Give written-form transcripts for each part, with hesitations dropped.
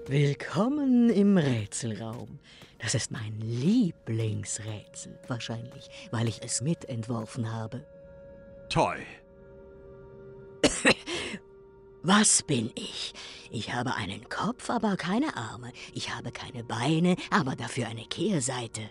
Willkommen im Rätselraum. Das ist mein Lieblingsrätsel. Wahrscheinlich, weil ich es mitentworfen habe. Toll. Was bin ich? Ich habe einen Kopf, aber keine Arme. Ich habe keine Beine, aber dafür eine Kehrseite.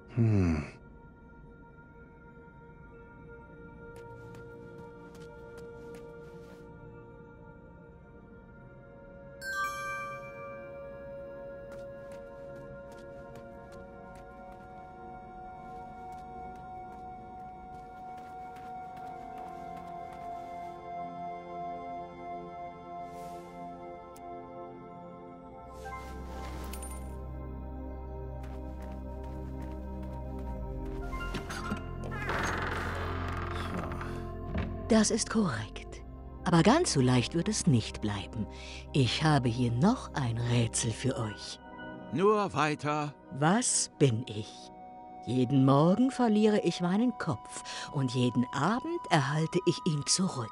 Das ist korrekt. Aber ganz so leicht wird es nicht bleiben. Ich habe hier noch ein Rätsel für euch. Nur weiter. Was bin ich? Jeden Morgen verliere ich meinen Kopf und jeden Abend erhalte ich ihn zurück.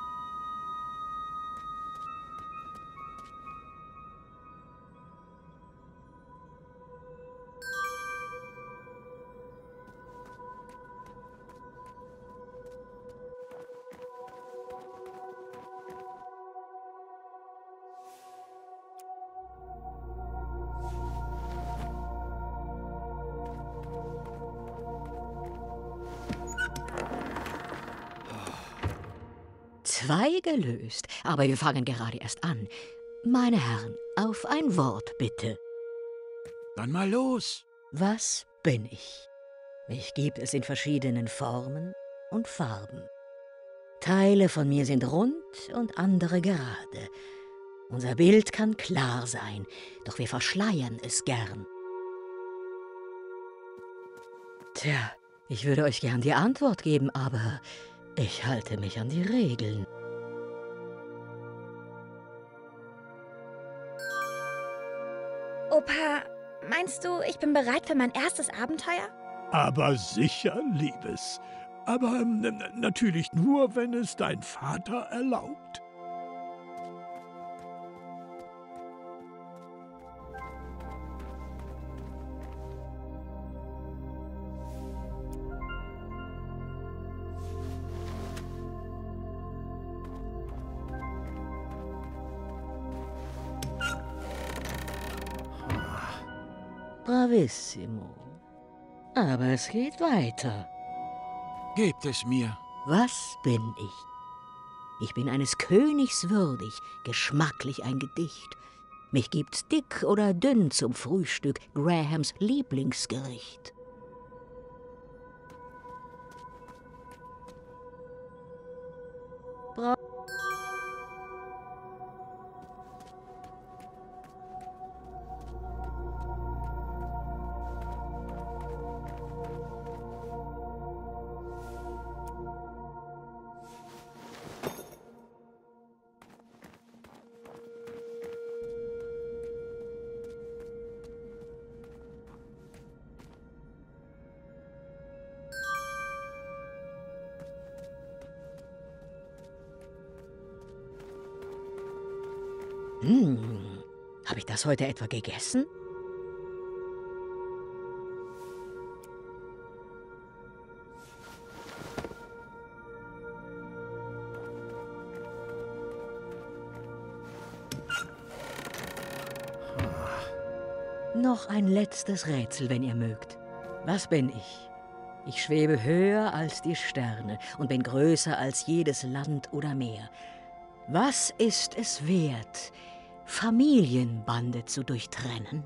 Zwei gelöst, aber wir fangen gerade erst an. Meine Herren, auf ein Wort bitte. Dann mal los. Was bin ich? Mich gibt es in verschiedenen Formen und Farben. Teile von mir sind rund und andere gerade. Unser Bild kann klar sein, doch wir verschleiern es gern. Tja, ich würde euch gern die Antwort geben, aber ich halte mich an die Regeln. Opa, meinst du, ich bin bereit für mein erstes Abenteuer? Aber sicher, Liebes. Aber natürlich nur, wenn es dein Vater erlaubt. Bravissimo. Aber es geht weiter. Gebt es mir. Was bin ich? Ich bin eines Königs würdig, geschmacklich ein Gedicht. Mich gibt's dick oder dünn zum Frühstück, Grahams Lieblingsgericht. Habe ich das heute etwa gegessen? Noch ein letztes Rätsel, wenn ihr mögt. Was bin ich? Ich schwebe höher als die Sterne und bin größer als jedes Land oder Meer. Was ist es wert, Familienbande zu durchtrennen?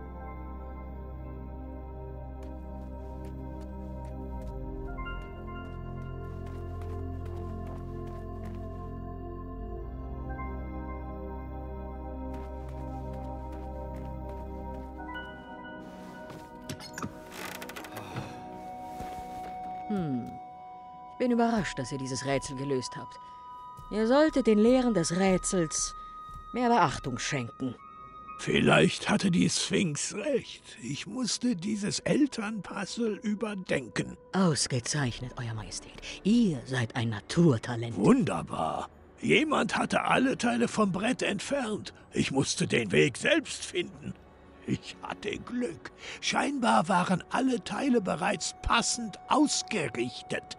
Ich bin überrascht, dass ihr dieses Rätsel gelöst habt. Ihr solltet den Lehren des Rätsels mehr Beachtung schenken. Vielleicht hatte die Sphinx recht. Ich musste dieses Elternpuzzle überdenken. Ausgezeichnet, Euer Majestät. Ihr seid ein Naturtalent. Wunderbar. Jemand hatte alle Teile vom Brett entfernt. Ich musste den Weg selbst finden. Ich hatte Glück. Scheinbar waren alle Teile bereits passend ausgerichtet.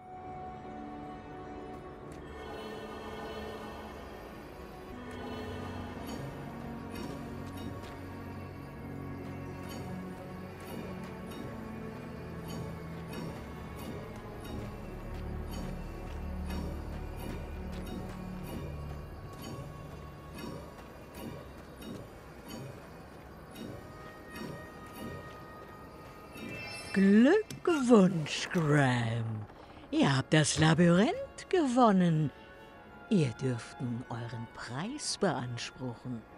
Glückwunsch, Graham. Ihr habt das Labyrinth gewonnen. Ihr dürft nun euren Preis beanspruchen.